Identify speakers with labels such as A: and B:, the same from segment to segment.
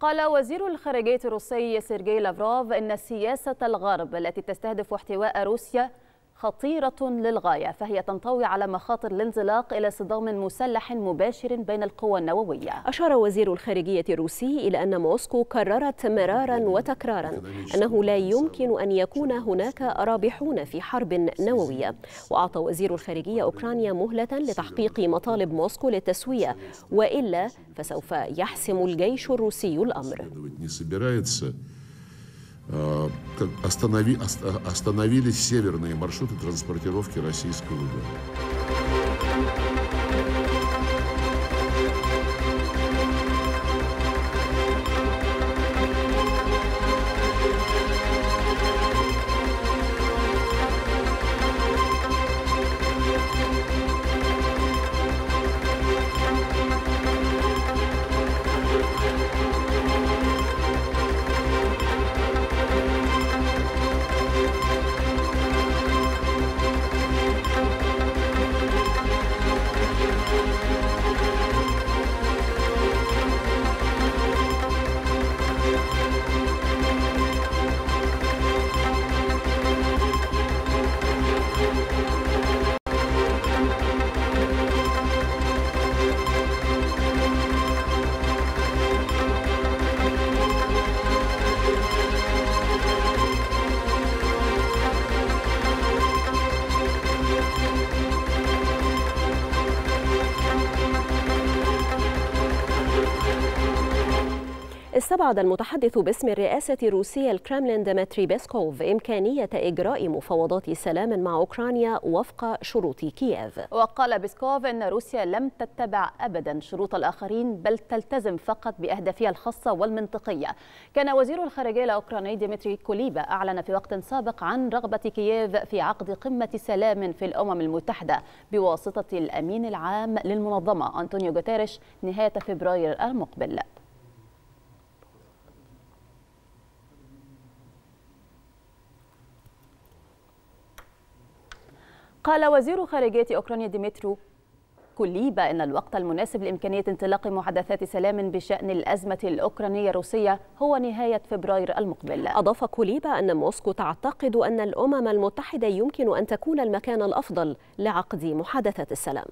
A: قال وزير الخارجية الروسي سيرجي لافروف إن سياسة الغرب التي تستهدف احتواء روسيا خطيرة للغاية، فهي تنطوي على مخاطر الانزلاق إلى صدام مسلح مباشر بين القوى النووية.
B: أشار وزير الخارجية الروسي إلى أن موسكو كررت مرارا وتكرارا أنه لا يمكن أن يكون هناك رابحون في حرب نووية، وأعطى وزير الخارجية أوكرانيا مهلة لتحقيق مطالب موسكو للتسوية، وإلا فسوف يحسم الجيش الروسي الأمر.
C: Остановились северные маршруты транспортировки российского газа.
B: استبعد المتحدث باسم الرئاسة الروسية الكرملين ديمتري بيسكوف إمكانية إجراء مفاوضات سلام مع أوكرانيا وفق شروط كييف.
A: وقال بيسكوف إن روسيا لم تتبع أبدا شروط الآخرين، بل تلتزم فقط بأهدافها الخاصة والمنطقية. كان وزير الخارجية الأوكراني ديمتري كوليبا أعلن في وقت سابق عن رغبة كييف في عقد قمة سلام في الأمم المتحدة بواسطة الأمين العام للمنظمة أنطونيو غوتيريش نهاية فبراير المقبل. قال وزير خارجية أوكرانيا ديمترو كوليبا إن الوقت المناسب لإمكانية انطلاق محادثات سلام بشأن الأزمة الأوكرانية الروسية هو نهاية فبراير المقبل.
B: أضاف كوليبا أن موسكو تعتقد أن الأمم المتحدة يمكن أن تكون المكان الأفضل لعقد محادثات السلام.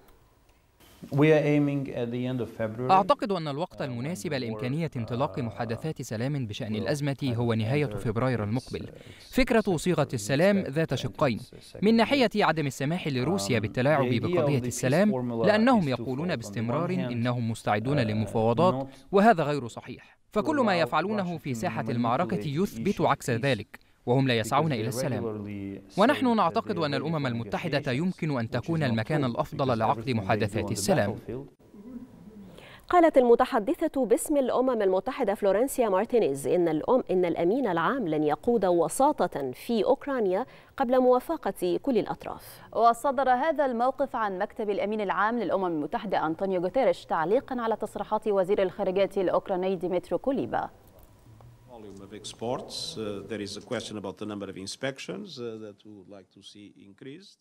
D: أعتقد أن الوقت المناسب لإمكانية انطلاق محادثات سلام بشأن الأزمة هو نهاية فبراير المقبل. فكرة صيغة السلام ذات شقين: من ناحية عدم السماح لروسيا بالتلاعب بقضية السلام لأنهم يقولون باستمرار إنهم مستعدون للمفاوضات، وهذا غير صحيح، فكل ما يفعلونه في ساحة المعركة يثبت عكس ذلك، وهم لا يسعون إلى السلام. ونحن نعتقد أن الأمم المتحدة يمكن أن تكون المكان الأفضل لعقد محادثات السلام.
B: قالت المتحدثة باسم الأمم المتحدة فلورنسيا مارتينيز إن الأمين العام لن يقود وساطة في أوكرانيا قبل موافقة كل الأطراف.
A: وصدر هذا الموقف عن مكتب الأمين العام للأمم المتحدة أنطونيو غوتيريش تعليقا على تصريحات وزير الخارجية الأوكراني ديمترو كوليبا.
E: Of exports, there is a question about the number of inspections that we would like to see increased.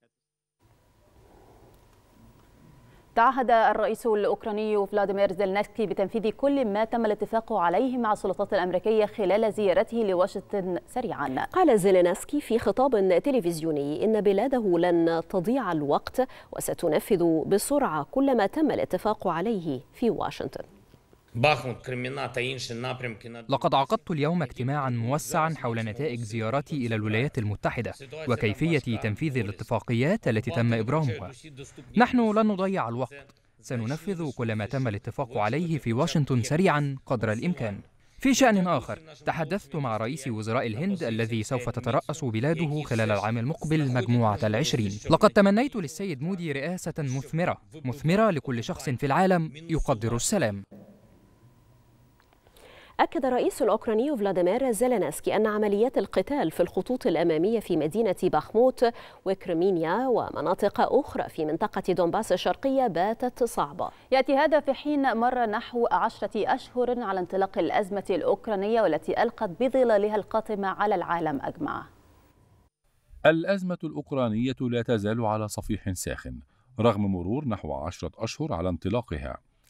A: تعهد الرئيس الأوكراني فلاديمير زيلينسكي بتنفيذ كل ما تم الاتفاق عليه مع السلطات الأمريكية خلال زيارته لواشنطن سريعا.
B: قال زيلينسكي في خطاب تلفزيوني إن بلاده لن تضيع الوقت وستنفذ بسرعة كل ما تم الاتفاق عليه في واشنطن.
D: لقد عقدت اليوم اجتماعا موسعا حول نتائج زيارتي إلى الولايات المتحدة وكيفية تنفيذ الاتفاقيات التي تم إبرامها. نحن لن نضيع الوقت، سننفذ كل ما تم الاتفاق عليه في واشنطن سريعا قدر الإمكان. في شأن آخر، تحدثت مع رئيس وزراء الهند الذي سوف تترأس بلاده خلال العام المقبل مجموعة ال20. لقد تمنيت للسيد مودي رئاسة مثمرة لكل شخص في العالم يقدر السلام.
B: أكد الرئيس الأوكراني فلاديمير زيلينسكي أن عمليات القتال في الخطوط الأمامية في مدينة باخموت وكريمينيا ومناطق أخرى في منطقة دونباس الشرقية باتت صعبة.
A: يأتي هذا في حين مر نحو 10 أشهر على انطلاق الأزمة الأوكرانية والتي ألقت بظلالها القاتمة على العالم أجمع.
F: الأزمة الأوكرانية لا تزال على صفيح ساخن رغم مرور نحو 10 أشهر على انطلاقها.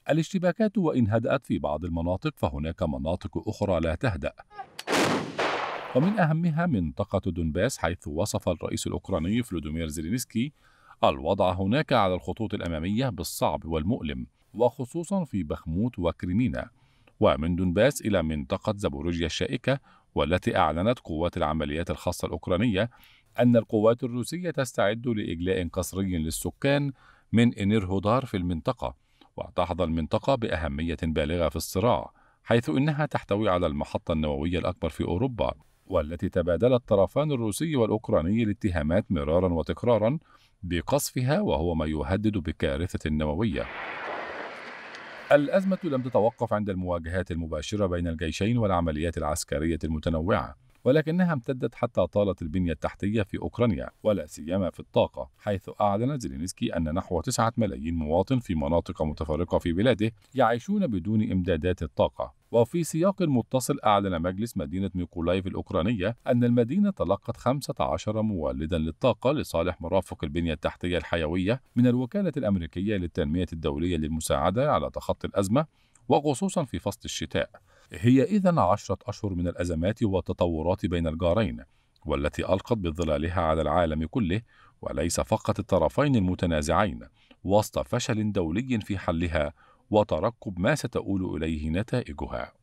F: الاشتباكات وإن هدأت في بعض المناطق فهناك مناطق أخرى لا تهدأ، ومن أهمها منطقة دونباس، حيث وصف الرئيس الأوكراني فلوديمير زيلينسكي الوضع هناك على الخطوط الأمامية بالصعب والمؤلم، وخصوصا في بخموت وكريمينا. ومن دونباس إلى منطقة زابوروجيا الشائكة، والتي أعلنت قوات العمليات الخاصة الأوكرانية أن القوات الروسية تستعد لإجلاء قسري للسكان من إنيرهودار في المنطقة. وتحظى المنطقة بأهمية بالغة في الصراع، حيث إنها تحتوي على المحطة النووية الأكبر في أوروبا، والتي تبادل الطرفان الروسي والأوكراني الاتهامات مرارا وتكرارا بقصفها، وهو ما يهدد بكارثة نووية. الأزمة لم تتوقف عند المواجهات المباشرة بين الجيشين والعمليات العسكرية المتنوعة، ولكنها امتدت حتى طالت البنية التحتية في أوكرانيا، ولا سيما في الطاقة، حيث أعلن زيلينسكي أن نحو 9 ملايين مواطن في مناطق متفرقة في بلاده يعيشون بدون إمدادات الطاقة. وفي سياق متصل، أعلن مجلس مدينة ميكولايف الأوكرانية أن المدينة تلقت 15 مولدا للطاقة لصالح مرافق البنية التحتية الحيوية من الوكالة الأمريكية للتنمية الدولية للمساعدة على تخطي الأزمة، وخصوصا في فصل الشتاء. هي إذن 10 أشهر من الأزمات والتطورات بين الجارين، والتي ألقت بظلالها على العالم كله، وليس فقط الطرفين المتنازعين، وسط فشل دولي في حلها وترقب ما ستؤول إليه نتائجها.